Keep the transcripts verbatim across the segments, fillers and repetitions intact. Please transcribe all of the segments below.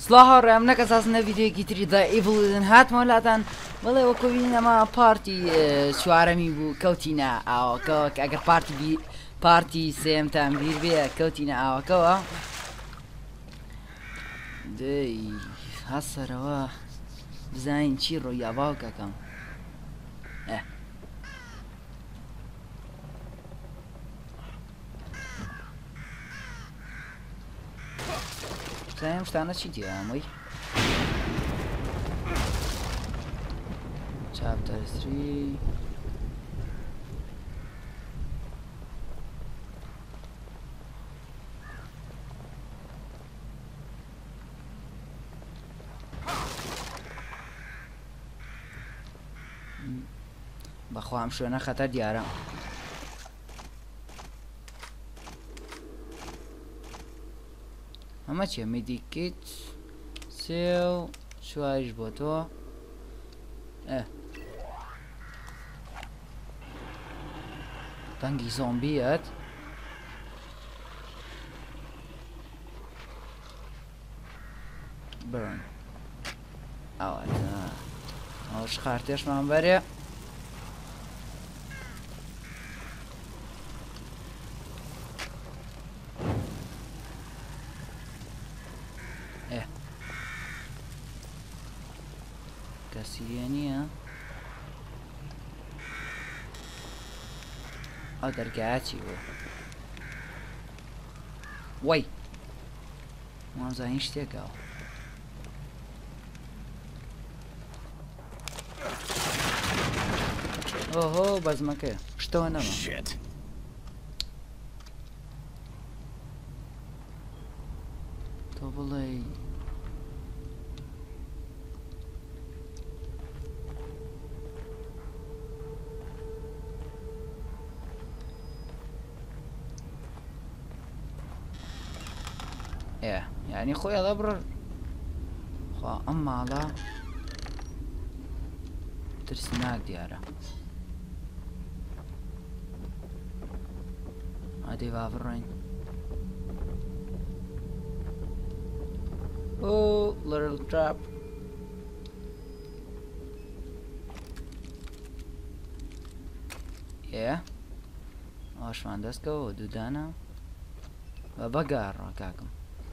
سڵاو ڕێم نەکە سازنە ڤیدیۆیەکی تری دا ئیڤڵدن هاتمە وڵاتان بەڵێ وەکۆبین ئەمە پارتی چوارەمی بوو کەوتینە ئاوەکەوە کە ئەگەر پارتی پارتی سێمتان بیر بێ کەوتینە ئاوەکەوە دەی هەسەرەوە بزانین چی ڕۆی ئاواکەکەم ئە زانیم شتانە چی دیە ئەمەی chapter three بەخوا ئەم شوێنە خەتەر دیارە ئەمە چیە میدیکیت سێ و چواریش بۆ تۆ ئە دەنگی زۆمبیەت برن ئەوەتە ئەوش خارتێشمان بەرێ کەسیە نییە ئەو دەرگایە چی بوو وەی وازانین شتێکەوە ئۆهۆ بەزمەکە شتەوە نەما تۆ بڵێ ئێ یعنی خۆی ئەڵە بڕ خوا ئەم ماڵە ترسناک دیارە ئادەی وا بڕۆین ئۆ little trap ئێ ئاشمان دەستکەوە دوودانە بە بەگاڕە کاکم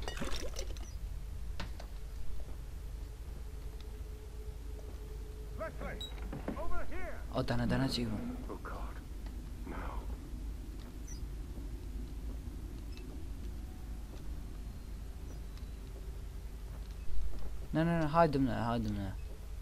ئەو دانە دانە چی بوو نه نه نه هایدم نه هایدم نه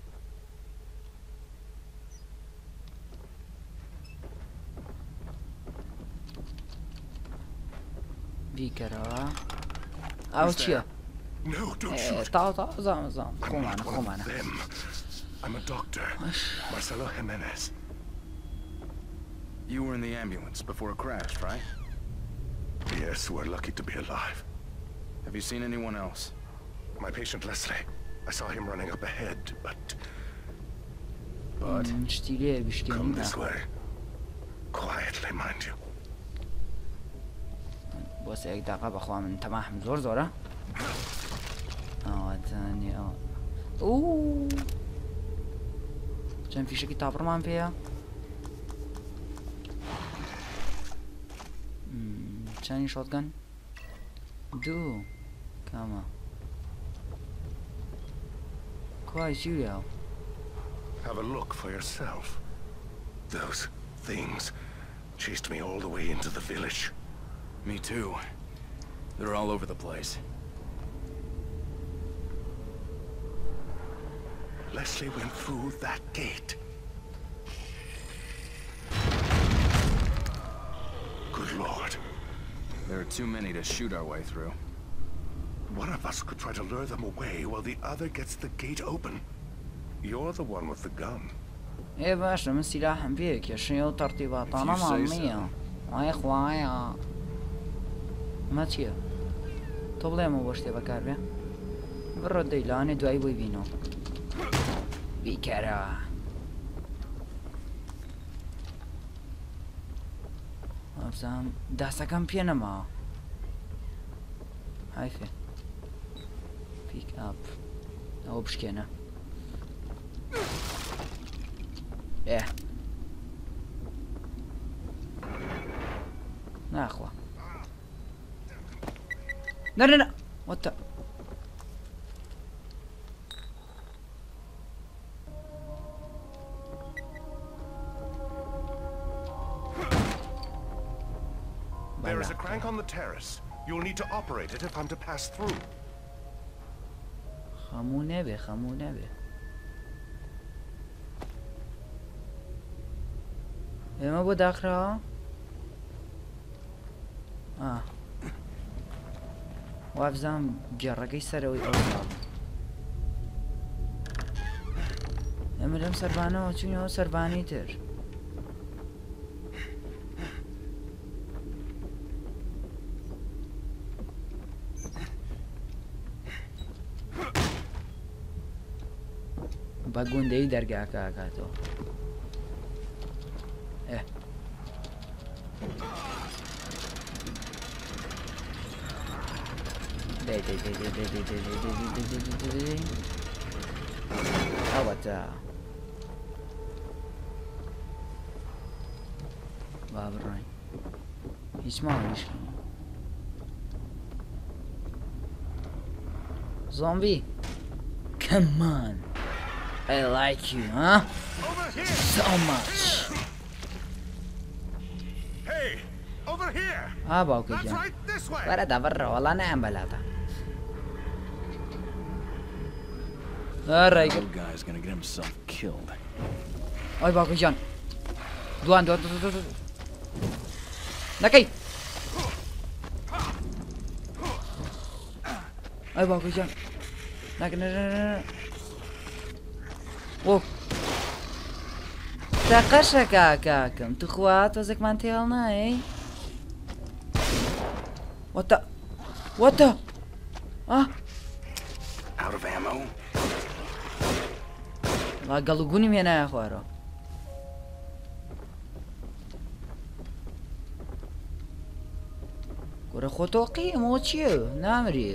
بیکەرەوە ئەو چییە تاو تاو زام زام خۆمانە خۆمانە I'm a doctor, Marcelo Jimenez. You were in the ambulance before it crashed, right? Yes, we're lucky to be alive. Have you seen anyone else? My patient Leslie. I saw him running up ahead, but... But? Come this way. Quietly, mind you. بۆ سێک داقا بەخوا من تەماحم زۆر زۆرە ئەوەتانی ئەوە ئوو چەند فیشێکی تاپڕمان پێیە چەندی شۆتگەن دوو کامە کوای چیویاو Have a look for yourself. Those things chased me all the way into the village. Me too. They're all over the place. Leslie went through that gate. Good Lord. There are too many to shoot our way through. One of us could try to lure them away while the other gets the gate open. You're the one with the gun. ايه باشا من سلاحم بيك يا شنو ترتيباتنا مامية اي خوايا ما چییە تۆ بڵێمە بۆ شتێ بەکار بێ بڕۆ دەیلانێ دوایی بۆی بینەوە بیکەرەوە وابزانم داسەکەم پێ نەماوە هایفێ پیک ئاپ ئەوە بشکێنە ئێ ناخوا نەرنە وەتە There is a crank on the terrace. You'll need to operate it if I'm to pass through. خەموو نەبێ خەموو نەبێ ئێمە بۆ داخراوە ئا وابزانم گێڕەکەی سەرەوەی ئەو ئێمە لەم سەربانەوە چوونەوە سەربانی تر بە گوندەی دەرگاکە ئاکاتەوە ئێ ئەوەتە با بڕۆین هیچ ماوەیش زۆمبی come on I like you, huh? Over here! So much. Hey! Over here! Ah, باوکی That's جان. right, this way! برا دبر والله نعم بلاتا. آره. Little guy's gonna get himself killed. آی باوکی جان. دوان دوان دوان دوان. نکی. آی باوکی جان. نک نه نه نه. وو تاقەشە کاکاکەم تو خوات تۆزێکمان تێڵ نایە وەتە وەتە ئا Out of ammo. وا گەڵوگونیم هێنایە خوارەوە گۆرە خۆتۆقی ئەمەوە چییە نامری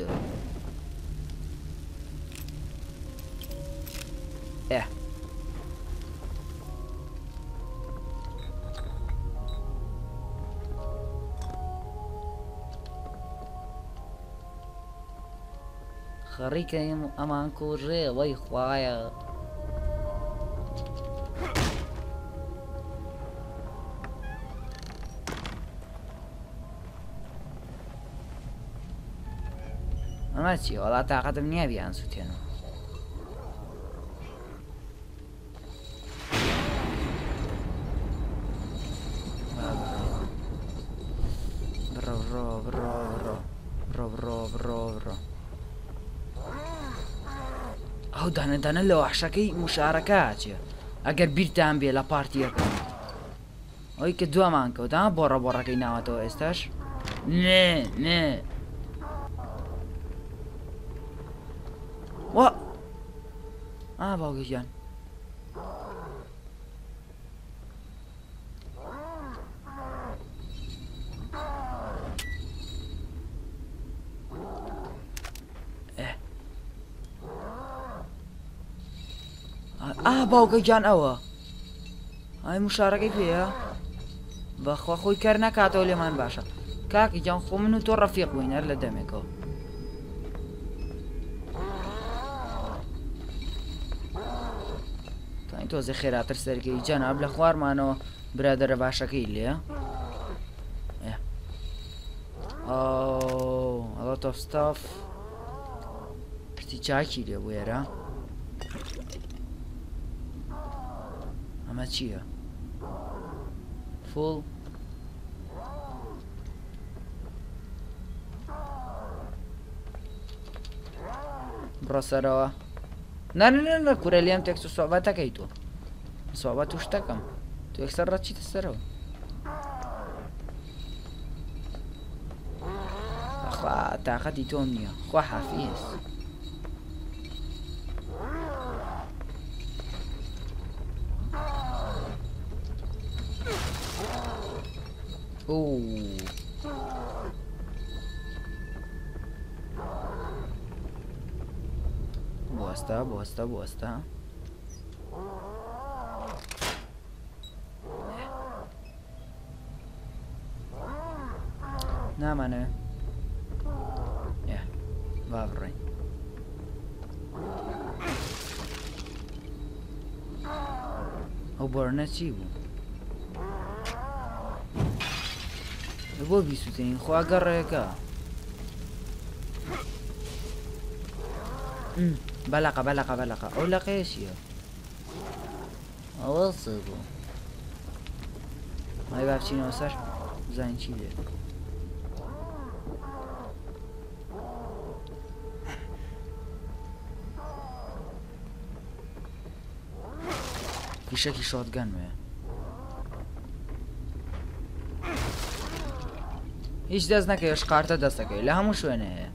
ئێ خەڕیکە ئەمان کوژێ وەی خوایە ئەمە چی وەڵا تاقەتم نییە بیان سووتێنەوە بڕۆ بڕۆ بڕۆ بڕۆ بڕۆ بڕۆ بڕۆ بڕۆ ئەو دانەدانە لە وەحشەکەی موشارەکە چێ ئەگەر بیرتان بێ لە پارتیەکە ئەوی کە دووەمان کەوت ها بۆڕە بۆڕەکەی ناوەتەوە ئێستاش نێ نێ وە ئا باوکی گیان ئا باوکە گیان ئەوە ئای موشارەکەی پێە بەخوا خۆی کار ناکاتەوە لێمان باشە کاکی گیان خۆ من و تۆ ڕەفیق بووین هەر لە دەمێکەوە تاین تۆزێ خێراتر سەرکەی جەناب لە خوارمانەوە برادەرە باشەکەی لێ ئەو ئەڵە تۆفستاف پرتی چاکی لێ بوو ێرە ئەمە چییە؟ فڵ بڕۆ سەرەوە نانە لە کوورە لێم تێکس و سوابەتەکەی تۆ سوابەت و شتەکەم تو یەکسەر ڕەچیتە سەرەوە خوا تاقەتی تۆم نییە خوا حافیز اوه بوەستە بوەستە بوەستە نامانەوێ ئێ با بڕێین ئەو بۆرنە چی بوو بۆ بیسووتین خوا گەڕێکە بەلاقە بەلاقە بەلاقە ئەو لەقەیەشیە ئەوە سێ بوو مای با بچینەوە سەر بزانین چی دێت فیشەکی شۆتگەن وێ هیچ دەست نەکەی شقارتە دەستەکەی لە هەموو شوێنە هەیە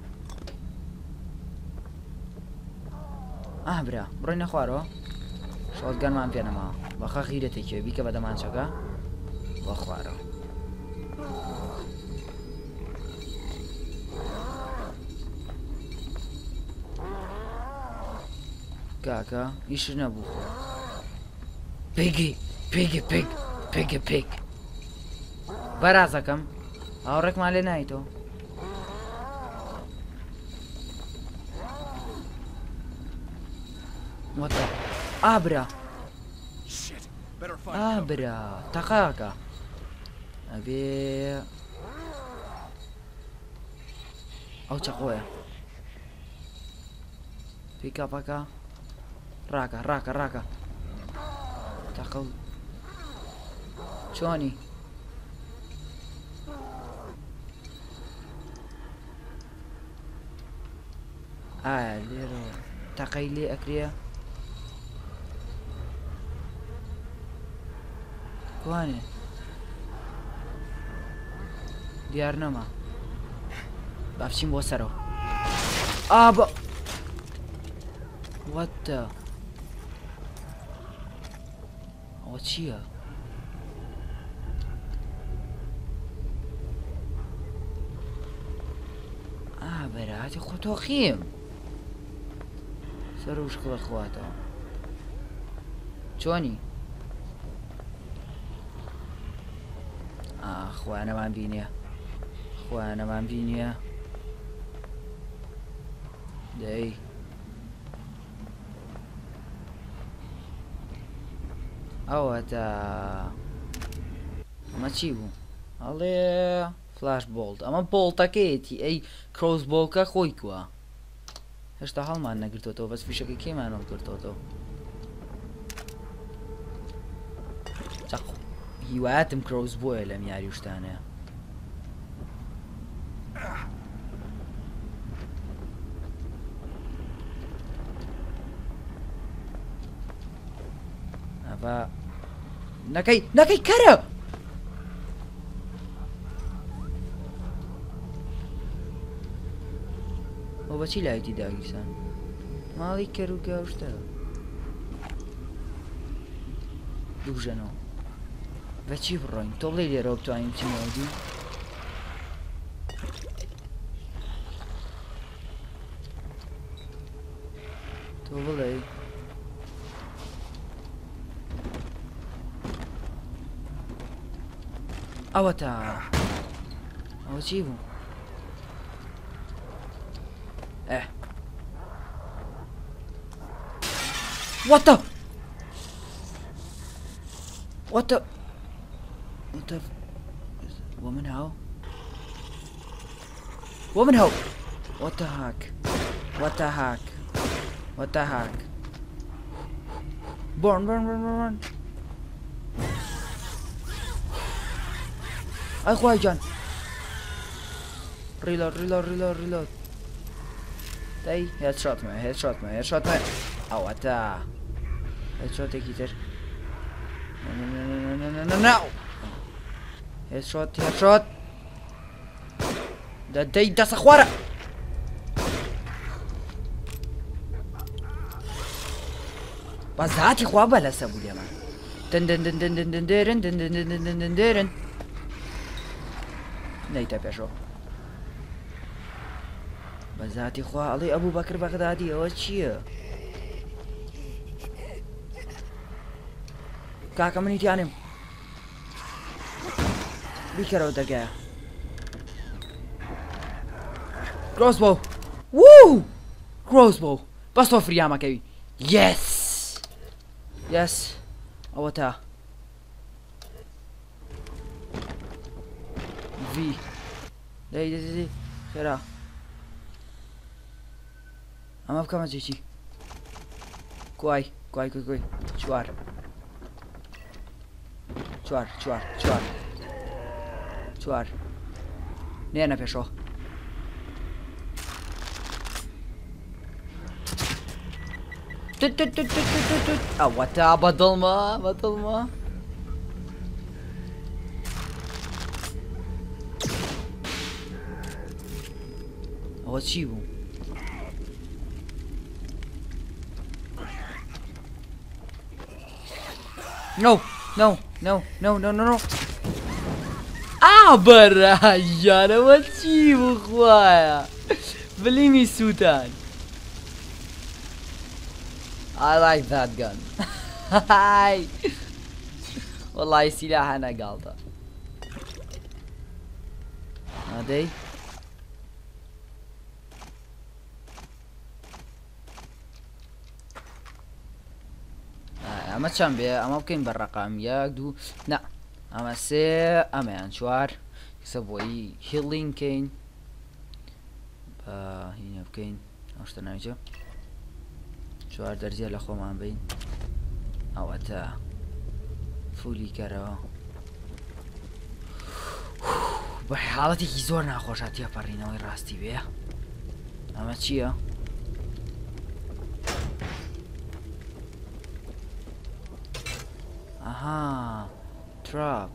ئاه برا بڕۆینە خوارەوە شۆتگەنمان پێ نەماوە بەخە خیرەتێکی بیکە بە دەمانچەکە بۆ خوارەوە کاکە ئیشر نەبوو خۆ پێگی پێگی پێک پێگی پێک بەرازەکەم هاوڕێکمان لێ نایتەوە وەتە ئابرا ئابرا تەقاکە ئەبێ ئەو چەقۆیە پیکاپەکە ڕاکە ڕاکە ڕاکە تەقڵ چۆنی ئایا لێرە تەقەی لێ ئەکرێ کوانێ دیار نەما با بچین بۆ سەرەوە ئابە وەتە ئەوە چییە ئابەراتی خۆتۆخیم سەر و شقڵە خواتەوە چۆنی خوانەمان بینێ خوانەمان بینیە دەی ئەوە تا ئەمە چی بوو ئەڵێ فلاش بۆڵت ئەمە بۆڵتەکەیەتی ئەی کرۆس بۆڵکە خۆی کووە هێشتا هەڵمان نەگرتوتەوە بەس فیشەکە کێمان هەڵگرتوتەوە هیوایەتم کرۆس بۆیە لەم یاری شتانەیە ئەڤە نەکەی نەکەی کەرە ئەو بەچی لایەتی داگیرسان ماڵی کەر و گەوشتە دووژەنەوە بەچی بڕۆین تۆ بڵێ لێرەوە بتوانین بچینەوە دی تۆ بڵێ ئەوە تا ئەوە چی بوو ئێ وەتە وەتە وەتە وە من هاو وە من هاو وەتە هاک وەتە هاک وەتە هاک بۆرن بۆرن بۆرن بۆرن ئەی خوای جان ریلۆد ریلۆد ریلۆد ریلۆد دەی هێدشۆتمە هێدشۆتمە هێدشۆتمە ئەوە تا هێدشۆتێکی تر ناو هێدشۆت هێدشۆت دەدەی دەسە خوارە بەزاتی خوا بە لەسە بوو لێمە دندندندندندرن دندندندندرن نەیتە پێشەوە بەزاتی خوا ئەڵێ ئەبوو بەکر بەغدادی ئەوە چییە کاکە منی دیانێم بیکەرەوە دەرگایە کڕۆسبۆ وو کڕۆسبۆ بەس تۆ فریامەکەوی یەس یەس ئەوە تا وی دەی دەی خێرا ئەمە بکەمە جێکی کوای کوای کوی کوی چوار چوار چوار چوار چوار نێنە پێشەوە ئەوە تا بەدڵمە بەدڵمە ئەوە چی بوو No, no, no, no, no, no, no. Ah, barayana, what you require? Believe me, Sultan. I like that gun. Hi. والله سلاح أنا قالته. هذي. ئەمە چەند بێ ئەمە بکەین بە ڕقام یەک دوو نا ئەمە سێ ئەمەیان چوار کەسە بۆی هیڵینکەین بە هینە بکەین ئەوشتە ناویجە چوار دەرجە لە خۆمان بین ئەوە تا فولی کەرەوە بە حاڵەتێکی زۆر ناخۆشە تێپەڕینەوەی ڕاستی بێ ئەمە چییە؟ Aha, trap.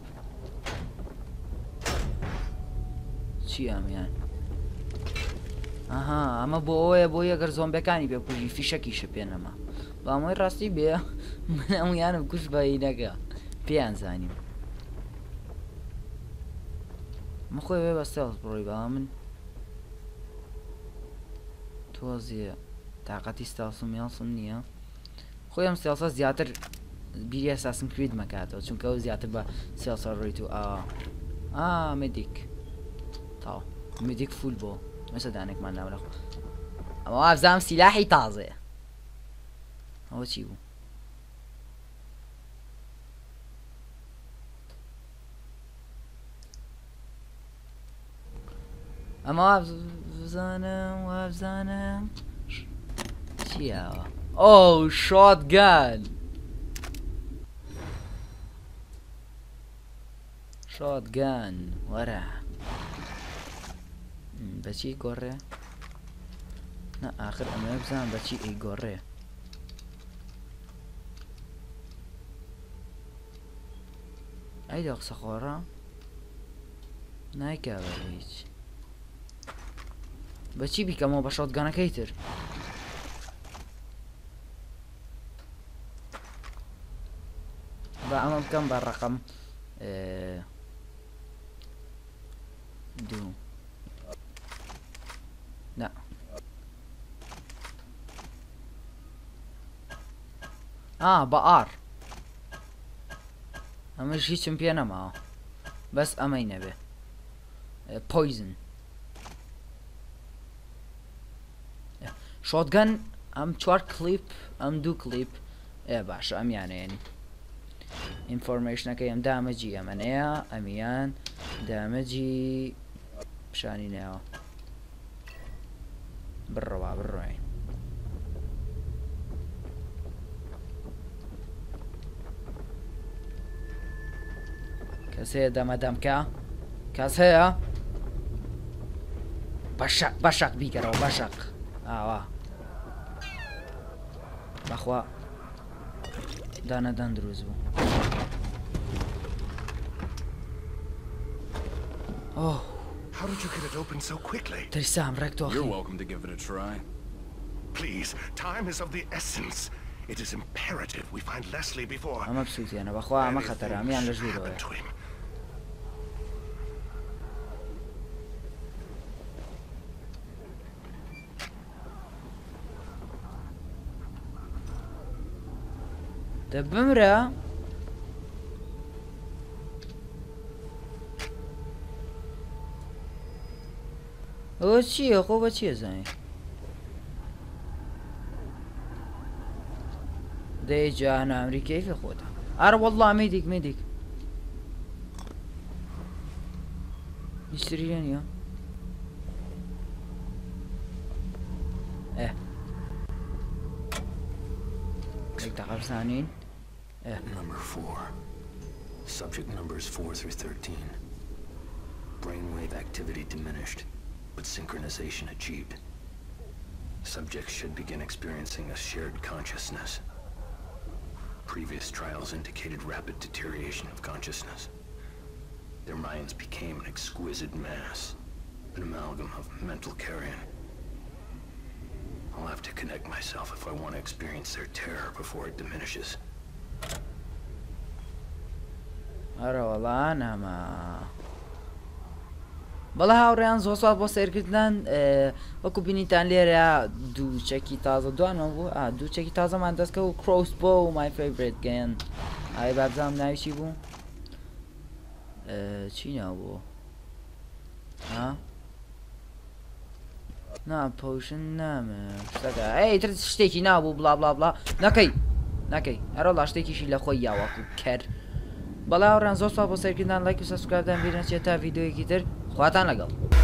چی ئەمیان؟ ئەها ئەمە بۆ ئەوەیە بۆ یەگەر زۆمبەکانی پێکوژی فیشەکیشە پێنەما بەمەوەی ڕاستی بێ من ئەمویانم کوش بەینەکە پێیان زانیم من خۆی وێ بە سێڵس بڕۆی بەڵام من تۆزیە تااقەتی ستاسم یاسم نییە خۆی ئەم سێڵسە زیاتر بیری ئەساسم کرید مەکاتەوە چونکە ئەو زیاتر بە سێڵسە ڕۆیت و ئا ئا مێدیک تاو مێدیک فول بۆ مەسە دانێکمان ناوە لەخۆ ئەمە ئافزام سیلاحی تازەیە ئەوە چی بوو؟ ئەمە وابزانم وابزانم چیە ئەوە؟ ئۆ شۆتگان شۆتگان وەرە بەچی گۆڕێ؟ نە ئاخر ئەمە بزانم بەچی ئەی گۆڕێ ئەیدا قسە خۆڕە نایکاوە هیچ بەچی بیکەمەوە بە شۆتگانەکەی تر بە ئەمە بکەم بە ڕقم دوو نا ئا بە ئار ئەمەش هیچم پێ نەماوە بەس ئەمەی نەبێ پۆیزن شۆتگان ئەم چوار کلیپ ئەم دوو کلیپ ئێ باشە ئەمیانەیەنی ئینفۆرمێشنەکەی ئەم دامەجی ئەمەنەیە ئەمیان دامەجی پیشانی ناوە بڕەوە بڕۆین کەس هەیە دەمەدەمکە کەس هەیە بەشەق بەشەق بیکەرەوە بەشەق ئاوا بەخوا دانەدان دروست بوو Oh. How did you get it open so quickly? You're welcome to give it a try. Please, time is of the essence. It is imperative we find Leslie before. I'm absolutely أنا بخوا ما خطر أمي على جوده. دبمرة ئەوە چییە خۆ بە چیە زانانی دەیجان ئەمریکای فێ خۆتە ئارە وەڵڵا مێدیک مێدیک هیچتری نییە ئێ تەقەبزانین Number four. Subject numbers four through thirteen. Brainwave activity diminished, but synchronization achieved. Subjects should begin experiencing a shared consciousness. Previous trials indicated rapid deterioration of consciousness. Their minds became an exquisite mass, an amalgam of mental carrion. I'll have to connect myself if I want to experience their terror before it diminishes. ئەرە وەڵان ئەمە بەڵە هاوڕێیان زۆر سوات بۆ سەیرکردن وەکو بینیتان لێرە دوو چەکی تازە دوانەوە بوو دوو چەکی تازەمان دەستکە و کرۆس بۆ و مای فەیڤرێت گەیان ئای بابزانم ناوی چی بوو چی ناو بوو ها نا پۆشن نامە شتەکە ئەی تر شتێکی نابوو بڵا بڵا بڵا نەکەی نەکەی هەرەوڵا شتێکیشی لە خۆی یاوەکو کەر بەڵاو ڕان زۆر سوپاس بۆ سەیرکردن لایک و سەبسکرایبدان بیرن چێتا ڤیدیۆیەکی تر خواتان لەگەڵ